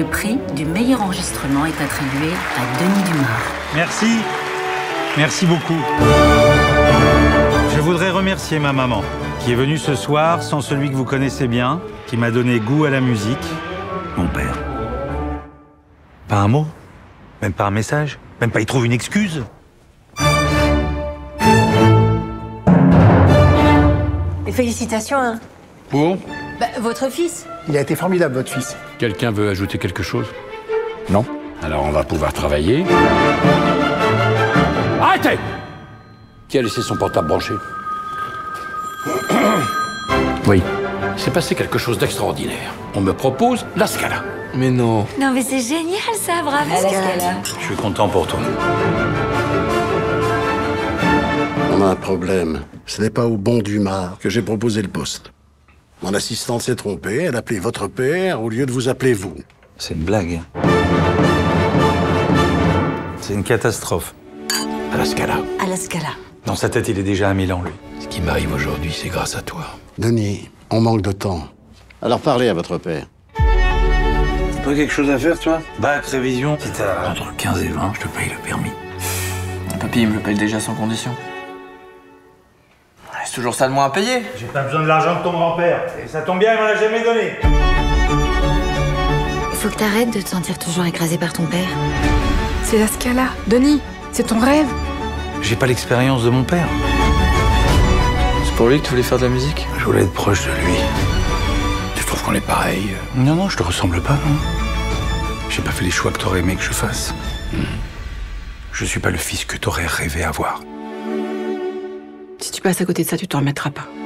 prix du meilleur enregistrement est attribué à Denis Dumas. Merci. Merci beaucoup. Je voudrais remercier ma maman, qui est venue ce soir sans celui que vous connaissez bien, qui m'a donné goût à la musique, mon père. Pas un mot, même pas un message, même pas il trouve une excuse. Et félicitations, hein. Pour ? Votre fils. Il a été formidable, votre fils. Quelqu'un veut ajouter quelque chose ? Non. Alors on va pouvoir travailler. Arrêtez ! Qui a laissé son portable branché ? Oui. Il s'est passé quelque chose d'extraordinaire. On me propose la Scala. Mais non. Non, mais c'est génial, ça, bravo. Je suis content pour toi. On a un problème. Ce n'est pas au bon Dumas que j'ai proposé le poste. Mon assistante s'est trompée, elle a appelé votre père au lieu de vous appeler vous. C'est une blague. C'est une catastrophe. À la Scala. À la Scala. Dans sa tête, il est déjà à Milan, lui. Ce qui m'arrive aujourd'hui, c'est grâce à toi. Denis, on manque de temps. Alors parlez à votre père. T'as pas quelque chose à faire, toi ? Bac, révision. Si t'as entre 15 et 20, je te paye le permis. Papy, il me le paye déjà sans condition. C'est toujours ça de moins à payer. J'ai pas besoin de l'argent de ton grand-père. Et ça tombe bien, il m'en a jamais donné. Il faut que t'arrêtes de te sentir toujours écrasé par ton père. C'est la Scala. Denis, c'est ton rêve. J'ai pas l'expérience de mon père. C'est pour lui que tu voulais faire de la musique ? Je voulais être proche de lui. Tu trouves qu'on est pareil ? Non, je te ressemble pas, non. J'ai pas fait les choix que t'aurais aimé que je fasse. Je suis pas le fils que t'aurais rêvé avoir. Si tu passes à côté de ça, tu t'en remettras pas.